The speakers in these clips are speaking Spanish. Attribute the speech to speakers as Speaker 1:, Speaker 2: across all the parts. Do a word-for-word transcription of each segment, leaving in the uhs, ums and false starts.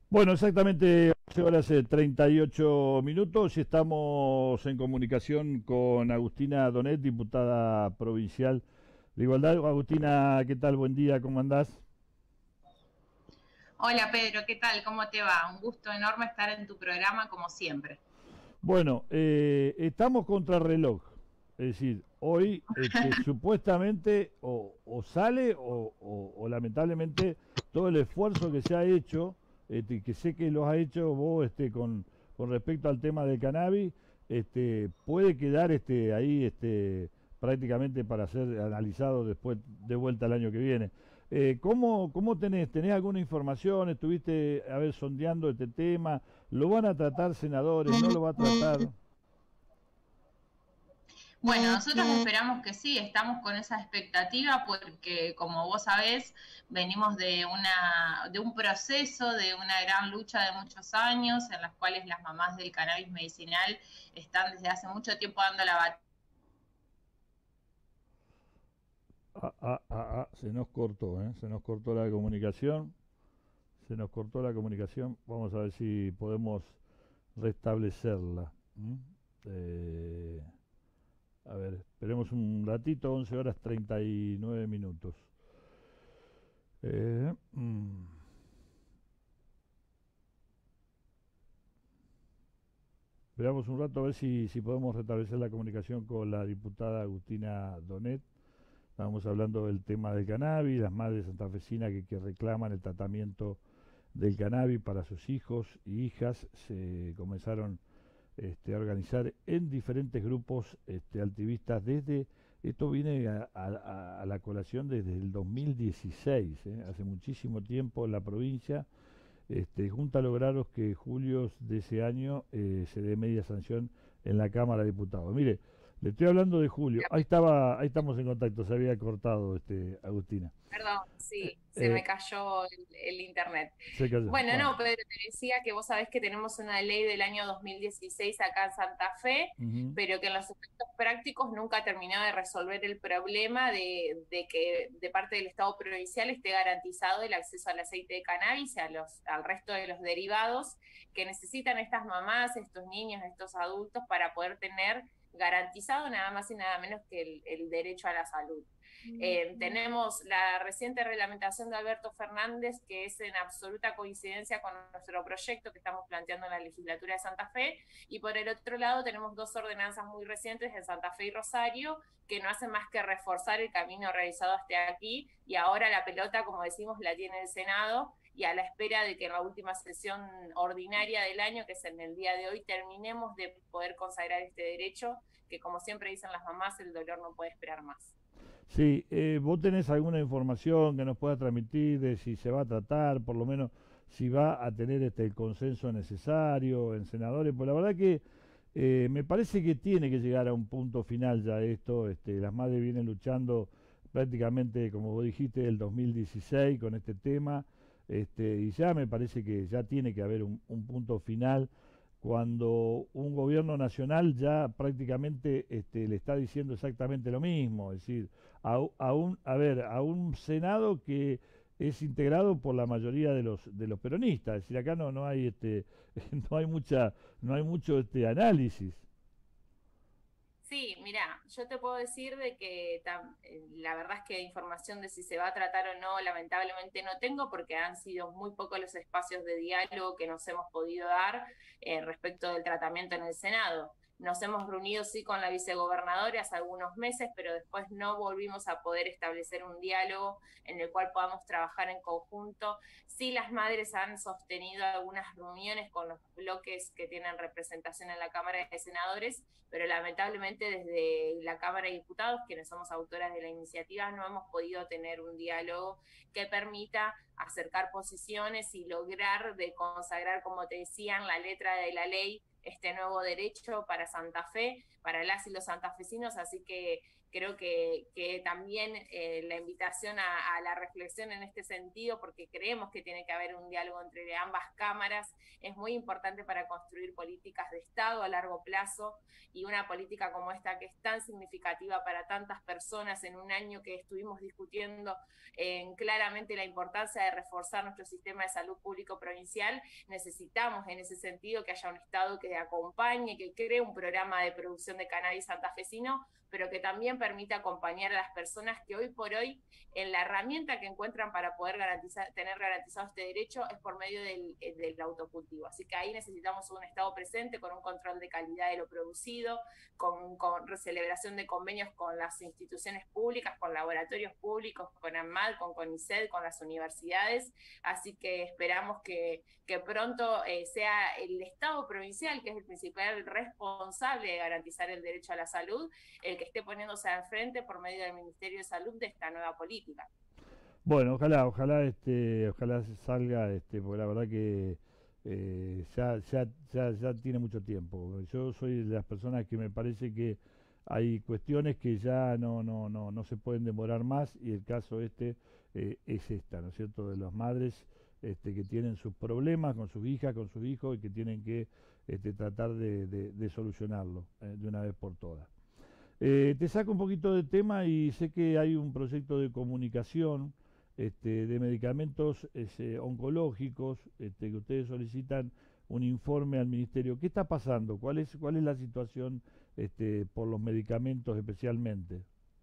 Speaker 1: Bueno, exactamente once horas eh, treinta y ocho minutos y estamos en comunicación con Agustina Donet, diputada provincial de Igualdad. Agustina, ¿qué tal? Buen día, ¿cómo andás?
Speaker 2: Hola Pedro, ¿qué tal? ¿Cómo te va? Un gusto enorme estar en tu programa como siempre.
Speaker 1: Bueno, eh, estamos contra reloj, es decir, hoy este, supuestamente o, o sale o, o- o lamentablemente todo el esfuerzo que se ha hecho, este, que sé que lo has hecho vos este, con, con respecto al tema del cannabis, este, puede quedar este, ahí este, prácticamente para ser analizado después de vuelta el año que viene. Eh, ¿cómo, ¿Cómo tenés? ¿Tenés alguna información? ¿Estuviste a ver sondeando este tema? ¿Lo van a tratar senadores? ¿No lo va a tratar?
Speaker 2: Bueno, nosotros esperamos que sí, estamos con esa expectativa porque, como vos sabés, venimos de, una, de un proceso, de una gran lucha de muchos años, en las cuales las mamás del cannabis medicinal están desde hace mucho tiempo dando la batalla.
Speaker 1: Ah, ah, ah, ah, se nos cortó, ¿eh? Se nos cortó la comunicación. Se nos cortó la comunicación. Vamos a ver si podemos restablecerla. ¿Mm? Eh, a ver, esperemos un ratito, once horas treinta y nueve minutos. Eh, mm, Esperamos un rato a ver si, si podemos restablecer la comunicación con la diputada Agustina Donet. Estábamos hablando del tema del cannabis, las madres santafesinas que, que reclaman el tratamiento del cannabis para sus hijos y hijas. Se comenzaron este, a organizar en diferentes grupos este, activistas desde, esto viene a, a- a la colación desde el dos mil dieciséis, ¿eh? Hace muchísimo tiempo en la provincia. Este, Junta lograron que julio de ese año eh, se dé media sanción en la Cámara de Diputados. Mire, le estoy hablando de julio. Ahí estaba, ahí estamos en contacto. Se había cortado, este, Agustina.
Speaker 2: Perdón, sí, se me
Speaker 1: Eh,
Speaker 2: cayó el, el internet.
Speaker 1: Se cayó.
Speaker 2: Bueno,
Speaker 1: Bueno.
Speaker 2: no, Pedro, te decía que vos sabés que tenemos una ley del año dos mil dieciséis acá en Santa Fe,
Speaker 1: Ujú.
Speaker 2: pero que en los efectos prácticos nunca terminó de resolver el problema de, de que de parte del Estado provincial esté garantizado el acceso al aceite de cannabis y a los, al resto de los derivados que necesitan estas mamás, estos niños, estos adultos para poder tener garantizado nada más y nada menos que el, el derecho a la salud. Eh, tenemos la reciente reglamentación de Alberto Fernández, que es en absoluta coincidencia con nuestro proyecto que estamos planteando en la legislatura de Santa Fe, y por el otro lado tenemos dos ordenanzas muy recientes en Santa Fe y Rosario, que no hacen más que reforzar el camino realizado hasta aquí, y ahora la pelota, como decimos, la tiene el Senado, y a la espera de que en la última sesión ordinaria del año, que es en el día de hoy, terminemos de poder consagrar este derecho, que como siempre dicen las mamás, el dolor no puede esperar más.
Speaker 1: Sí, eh, ¿vos tenés alguna información que nos pueda transmitir de si se va a tratar, por lo menos si va a tener este el consenso necesario en senadores? Pues la verdad que eh, me parece que tiene que llegar a un punto final ya esto. Este, las madres vienen luchando prácticamente, como vos dijiste, el dos mil dieciséis con este tema, este, y ya me parece que ya tiene que haber un, un punto final cuando un gobierno nacional ya prácticamente este, le está diciendo exactamente lo mismo, es decir, a, a un, a ver, a un Senado que es integrado por la mayoría de los de los peronistas, es decir, acá no no hay este no hay mucha no hay mucho este análisis.
Speaker 2: Sí, mira, yo te puedo decir de que tam- eh, la verdad es que información de si se va a tratar o no, lamentablemente no tengo, porque han sido muy pocos los espacios de diálogo que nos hemos podido dar eh, respecto del tratamiento en el Senado. Nos hemos reunido sí con la vicegobernadora hace algunos meses, pero después no volvimos a poder establecer un diálogo en el cual podamos trabajar en conjunto. Sí, las madres han sostenido algunas reuniones con los bloques que tienen representación en la Cámara de Senadores, pero lamentablemente desde la Cámara de Diputados, quienes somos autoras de la iniciativa, no hemos podido tener un diálogo que permita acercar posiciones y lograr de consagrar, como te decían, la letra de la ley, este nuevo derecho para Santa Fe, para las y los santafesinos, así que Creo que, que también eh, la invitación a, a la reflexión en este sentido, porque creemos que tiene que haber un diálogo entre ambas cámaras, es muy importante para construir políticas de Estado a largo plazo, y una política como esta que es tan significativa para tantas personas en un año que estuvimos discutiendo eh, claramente la importancia de reforzar nuestro sistema de salud público provincial. Necesitamos en ese sentido que haya un Estado que acompañe, que cree un programa de producción de cannabis santafesino, pero que también permita acompañar a las personas que hoy por hoy, en la herramienta que encuentran para poder garantizar, tener garantizado este derecho, es por medio del, del autocultivo. Así que ahí necesitamos un Estado presente con un control de calidad de lo producido, con, con celebración de convenios con las instituciones públicas, con laboratorios públicos, con ANMAT, con CONICET, con las universidades. Así que esperamos que, que pronto eh, sea el Estado provincial, que es el principal responsable de garantizar el derecho a la salud, el que esté poniéndose al frente por medio del Ministerio de Salud de esta nueva política.
Speaker 1: Bueno, ojalá, ojalá, este, ojalá salga, este, porque la verdad que eh, ya, ya, ya, ya tiene mucho tiempo. Yo soy de las personas que me parece que hay cuestiones que ya no, no, no, no se pueden demorar más, y el caso este eh, es esta, ¿no es cierto?, de las madres este, que tienen sus problemas con sus hijas, con sus hijos, y que tienen que este, tratar de, de, de solucionarlo eh, de una vez por todas. Eh, te saco un poquito de tema, y sé que hay un proyecto de comunicación este, de medicamentos este, oncológicos, este, que ustedes solicitan un informe al ministerio. ¿Qué está pasando? ¿Cuál es, cuál es la situación este, por los medicamentos especialmente?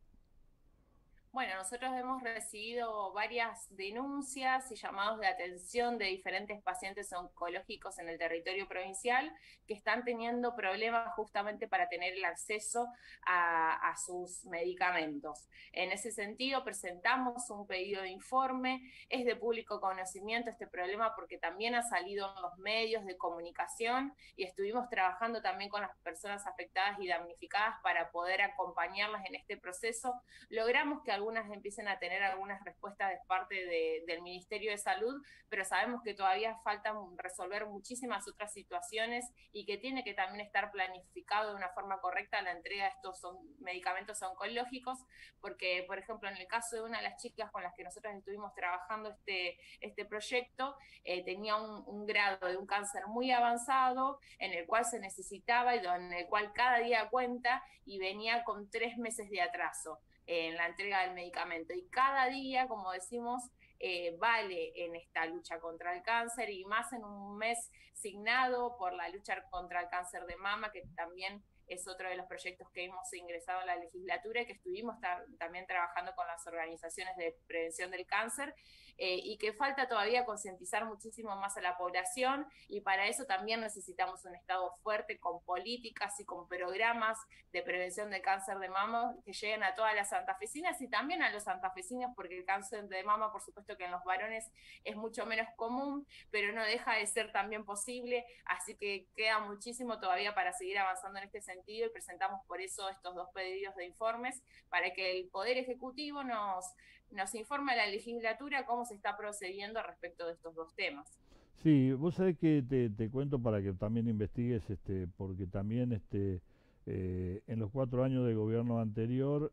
Speaker 2: Bueno, nosotros hemos recibido varias denuncias y llamados de atención de diferentes pacientes oncológicos en el territorio provincial que están teniendo problemas justamente para tener el acceso a, a sus medicamentos. En ese sentido, presentamos un pedido de informe. Es de público conocimiento este problema porque también ha salido en los medios de comunicación, y estuvimos trabajando también con las personas afectadas y damnificadas para poder acompañarlas en este proceso. Logramos que algunas empiecen a tener algunas respuestas de parte de, del Ministerio de Salud, pero sabemos que todavía faltan resolver muchísimas otras situaciones, y que tiene que también estar planificado de una forma correcta la entrega de estos son, medicamentos oncológicos, porque, por ejemplo, en el caso de una de las chicas con las que nosotros estuvimos trabajando este, este proyecto, eh, tenía un, un grado de un cáncer muy avanzado, en el cual se necesitaba y en el cual cada día cuenta, y venía con tres meses de atraso en la entrega del medicamento. Y cada día, como decimos, eh, vale en esta lucha contra el cáncer, y más en un mes signado por la lucha contra el cáncer de mama, que también es otro de los proyectos que hemos ingresado a la legislatura y que estuvimos ta también trabajando con las organizaciones de prevención del cáncer, eh, y que falta todavía concientizar muchísimo más a la población, y para eso también necesitamos un Estado fuerte con políticas y con programas de prevención del cáncer de mama que lleguen a todas las santafesinas y también a los santafesinos, porque el cáncer de mama, por supuesto que en los varones es mucho menos común, pero no deja de ser también posible, así que queda muchísimo todavía para seguir avanzando en este sentido, y presentamos por eso estos dos pedidos de informes, para que el Poder Ejecutivo nos, nos informe a la legislatura cómo se está procediendo respecto de estos dos temas.
Speaker 1: Sí, vos sabés que te, te cuento para que también investigues, este, porque también este, eh, en los cuatro años de gobierno anterior,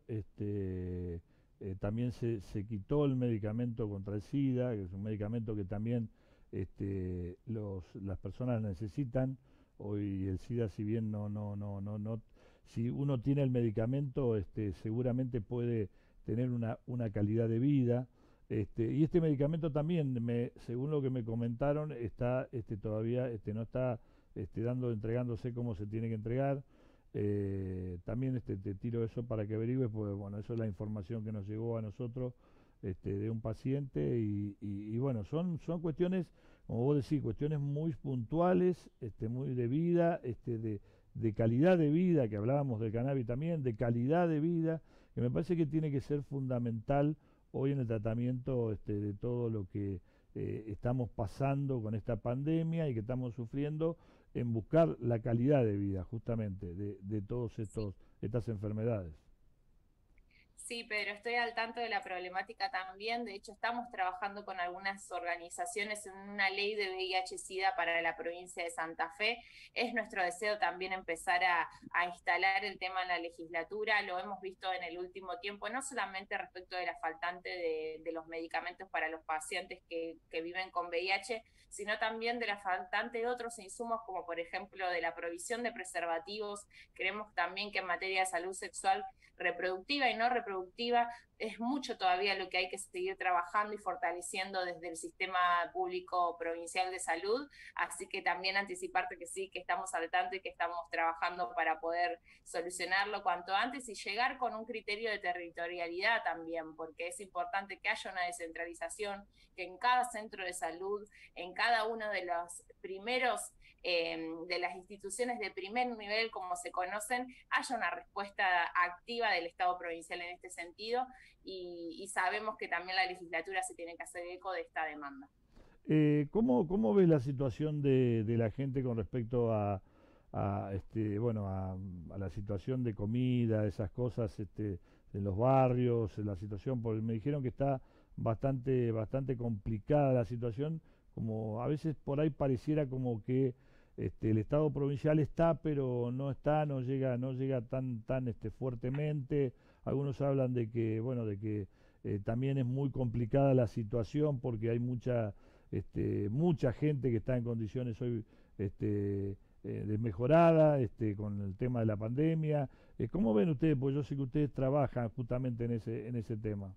Speaker 1: este, eh, también se, se quitó el medicamento contra el SIDA, que es un medicamento que también este, los, las personas necesitan. Hoy el SIDA, si bien no, no, no, no, no, si uno tiene el medicamento, este, seguramente puede tener una, una calidad de vida. Este, y este medicamento también, me, según lo que me comentaron, está este, todavía este, no está este, dando, entregándose como se tiene que entregar. Eh, también este, te tiro eso para que averigües, porque bueno, eso es la información que nos llegó a nosotros este, de un paciente, y, y, y bueno, son, son cuestiones, como vos decís, cuestiones muy puntuales, este, muy de vida, este, de, de calidad de vida, que hablábamos del cannabis también, de calidad de vida, que me parece que tiene que ser fundamental hoy en el tratamiento este, de todo lo que eh, estamos pasando con esta pandemia y que estamos sufriendo, en buscar la calidad de vida justamente de, de todas
Speaker 2: Sí.
Speaker 1: estas enfermedades.
Speaker 2: Sí, Pedro, estoy al tanto de la problemática también. De hecho, estamos trabajando con algunas organizaciones en una ley de V I H-Sida para la provincia de Santa Fe. Es nuestro deseo también empezar a, a instalar el tema en la legislatura. Lo hemos visto en el último tiempo, no solamente respecto de la faltante de, de los medicamentos para los pacientes que, que viven con V I H, sino también de la faltante de otros insumos, como por ejemplo de la provisión de preservativos. Creemos también que en materia de salud sexual reproductiva y no reproductiva es mucho todavía lo que hay que seguir trabajando y fortaleciendo desde el sistema público provincial de salud, así que también anticiparte que sí, que estamos al tanto y que estamos trabajando para poder solucionarlo cuanto antes y llegar con un criterio de territorialidad también, porque es importante que haya una descentralización, que en cada centro de salud, en cada uno de los primeros Eh, de las instituciones de primer nivel, como se conocen, haya una respuesta activa del Estado provincial en este sentido y, y sabemos que también la legislatura se tiene que hacer eco de esta demanda.
Speaker 1: Eh, ¿cómo, ¿Cómo ves la situación de, de la gente con respecto a, a, este, bueno, a, a la situación de comida, esas cosas, este, en los barrios, en la situación? Porque me dijeron que está bastante, bastante complicada la situación, como a veces por ahí pareciera como que este, el Estado provincial está, pero no está, no llega, no llega tan, tan este, fuertemente. Algunos hablan de que, bueno, de que eh, también es muy complicada la situación porque hay mucha este, mucha gente que está en condiciones hoy este, eh, desmejorada este, con el tema de la pandemia. Eh, ¿Cómo ven ustedes? Pues yo sé que ustedes trabajan justamente en ese, en ese tema.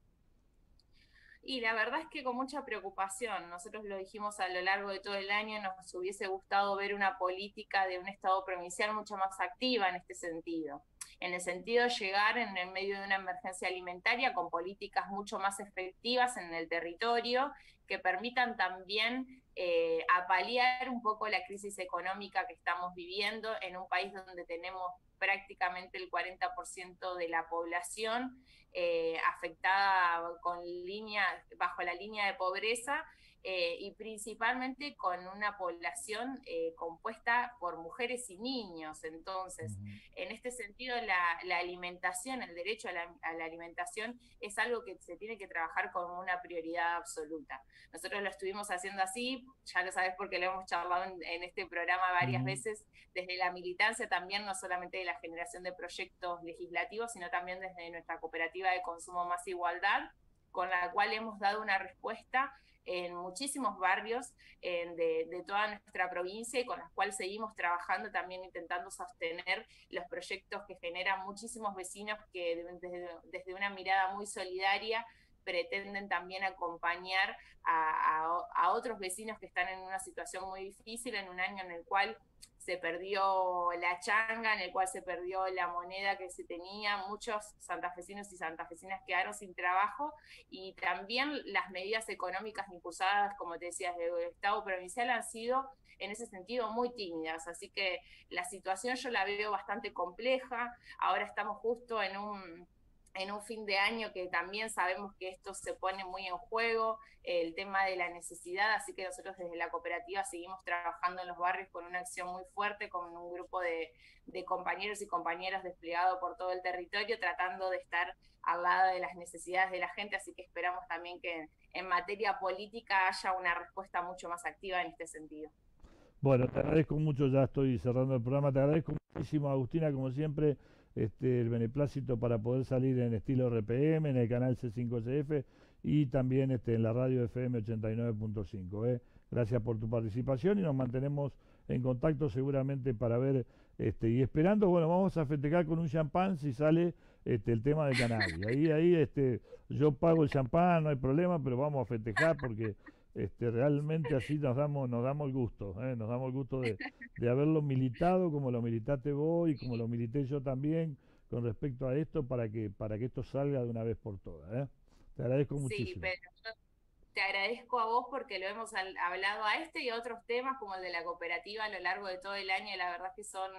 Speaker 2: Y la verdad es que con mucha preocupación, nosotros lo dijimos a lo largo de todo el año, nos hubiese gustado ver una política de un Estado provincial mucho más activa en este sentido. En el sentido de llegar en el medio de una emergencia alimentaria con políticas mucho más efectivas en el territorio que permitan también eh, apaliar un poco la crisis económica que estamos viviendo en un país donde tenemos prácticamente el cuarenta por ciento de la población eh, afectada con línea, bajo la línea de pobreza eh, y principalmente con una población eh, compuesta por mujeres y niños. Entonces,
Speaker 1: Ujú.
Speaker 2: en este sentido, la, la alimentación, el derecho a la, a la alimentación es algo que se tiene que trabajar como una prioridad absoluta. Nosotros lo estuvimos haciendo así, ya lo sabes porque lo hemos charlado en, en este programa varias
Speaker 1: Ujú.
Speaker 2: veces, desde la militancia también, no solamente de la generación de proyectos legislativos, sino también desde nuestra cooperativa de consumo Más Igualdad, con la cual hemos dado una respuesta en muchísimos barrios eh, de, de toda nuestra provincia y con las cuales seguimos trabajando también intentando sostener los proyectos que generan muchísimos vecinos que desde, desde una mirada muy solidaria pretenden también acompañar a, a, a otros vecinos que están en una situación muy difícil, en un año en el cual se perdió la changa, en el cual se perdió la moneda que se tenía, muchos santafesinos y santafesinas quedaron sin trabajo y también las medidas económicas impulsadas, como te decías, del Estado provincial han sido en ese sentido muy tímidas, así que la situación yo la veo bastante compleja, ahora estamos justo en un en un fin de año que también sabemos que esto se pone muy en juego, el tema de la necesidad, así que nosotros desde la cooperativa seguimos trabajando en los barrios con una acción muy fuerte, con un grupo de, de compañeros y compañeras desplegado por todo el territorio, tratando de estar al lado de las necesidades de la gente, así que esperamos también que en materia política haya una respuesta mucho más activa en este sentido.
Speaker 1: Bueno, te agradezco mucho, ya estoy cerrando el programa, te agradezco muchísimo, Agustina, como siempre, este, el beneplácito para poder salir en estilo R P M, en el canal C cinco S F y también este, en la radio F M ochenta y nueve punto cinco. ¿eh? Gracias por tu participación y nos mantenemos en contacto seguramente para ver este, y esperando, bueno, vamos a festejar con un champán si sale este, el tema de cannabis. Ahí, ahí, este, yo pago el champán, no hay problema, pero vamos a festejar porque este, realmente así nos damos, nos damos el gusto, ¿eh? Nos damos el gusto de, de haberlo militado como lo militaste vos y como lo milité yo también con respecto a esto para que, para que esto salga de una vez por todas, ¿eh? Te agradezco
Speaker 2: Sí,
Speaker 1: muchísimo.
Speaker 2: pero yo te agradezco a vos porque lo hemos hablado a este y a otros temas como el de la cooperativa a lo largo de todo el año y la verdad que son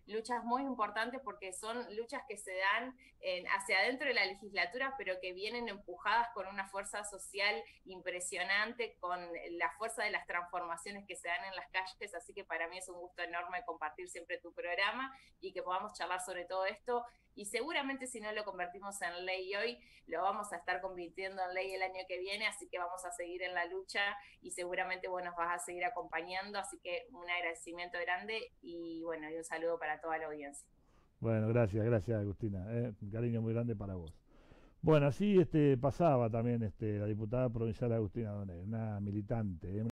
Speaker 2: luchas muy importantes porque son luchas que se dan en, hacia adentro de la legislatura, pero que vienen empujadas con una fuerza social impresionante, con la fuerza de las transformaciones que se dan en las calles, así que para mí es un gusto enorme compartir siempre tu programa y que podamos charlar sobre todo esto, y seguramente si no lo convertimos en ley hoy, lo vamos a estar convirtiendo en ley el año que viene, así que vamos a seguir en la lucha y seguramente vos nos vas a seguir acompañando, así que un agradecimiento grande y bueno, y un saludo para toda la audiencia.
Speaker 1: Bueno, gracias, gracias Agustina, eh, un cariño muy grande para vos. Bueno, así este, pasaba también este, la diputada provincial Agustina Donel, una militante, eh,